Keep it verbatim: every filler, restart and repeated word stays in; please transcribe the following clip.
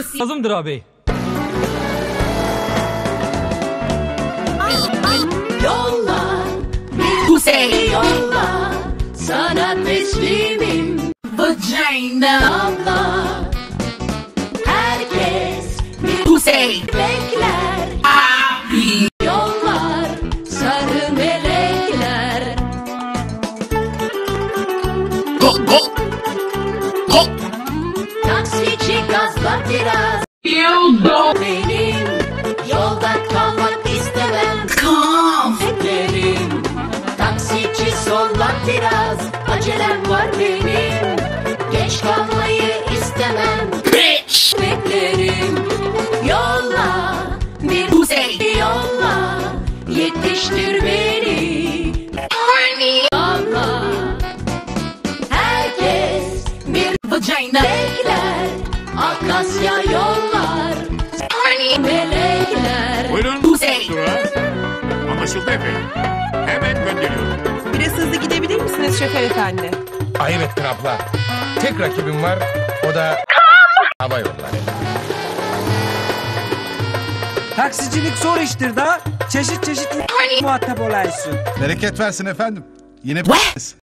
Lazım Duraği. Yolla, Kuzey yolla, sana teslimim. Vagina abla, herkes bir Kuzey bekler. Abi yollar, sarı melekler. Go go go. Taksici gazla biraz. Yolda benim, yolda kalmak istemem. Beklerim. Taksici solla biraz, acelem var benim. Geç kalmayı istemem. Bitch. Beklerim. Yolla, bir Kuzey yolla, yetiştir beni. Yolla, herkes bir vagina bekler. Akasya yollar, melekler. Buyurun. Kuzey. Duraği. Anlaşıldı efendim. Hemen gönderiyorum. Biraz hızlı gidebilir misiniz şoför efendi? Ayıp ettin abla. Tek rakibim var, o da hava yolları. Taksicilik zor iştir da çeşit çeşit muhatap olaysın. Bereket versin efendim. Yine